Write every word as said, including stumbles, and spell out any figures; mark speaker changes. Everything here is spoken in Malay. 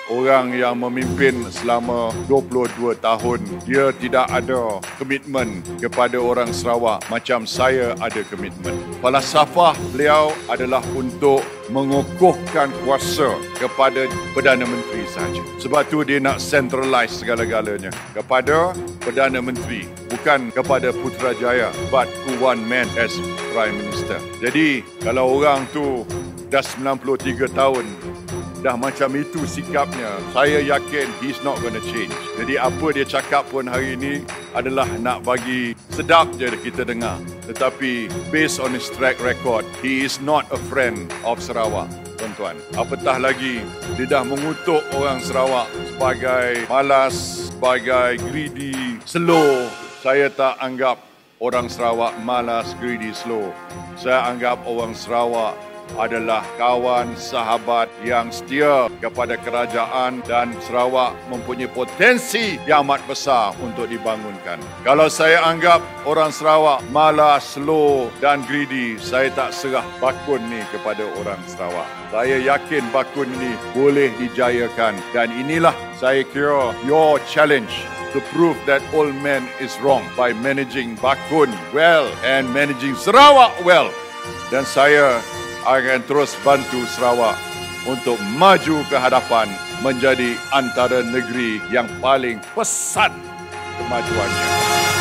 Speaker 1: orang yang memimpin selama dua puluh dua tahun, dia tidak ada komitmen kepada orang Sarawak macam saya ada komitmen. Falsafah beliau adalah untuk mengukuhkan kuasa kepada Perdana Menteri sahaja. Sebab tu dia nak centralize segala-galanya kepada Perdana Menteri, bukan kepada Putrajaya, but to one man as Prime Minister. Jadi, kalau orang tu dah sembilan puluh tiga tahun, dah macam itu sikapnya, saya yakin he's not gonna change. Jadi apa dia cakap pun hari ini adalah nak bagi sedap je kita dengar. Tetapi based on his track record, he is not a friend of Sarawak, tuan-tuan. Apatah lagi, dia dah mengutuk orang Sarawak sebagai malas, sebagai greedy, slow. Saya tak anggap orang Sarawak malas, greedy, slow. Saya anggap orang Sarawak adalah kawan sahabat yang setia kepada kerajaan dan Sarawak mempunyai potensi yang amat besar untuk dibangunkan. Kalau saya anggap orang Sarawak malas, slow dan greedy, saya tak serah bakun ni kepada orang Sarawak. Saya yakin bakun ini boleh dijayakan dan inilah saya kira your challenge to prove that old man is wrong by managing bakun well and managing Sarawak well. Dan saya akan terus bantu Sarawak untuk maju ke hadapan menjadi antara negeri yang paling pesat kemajuannya.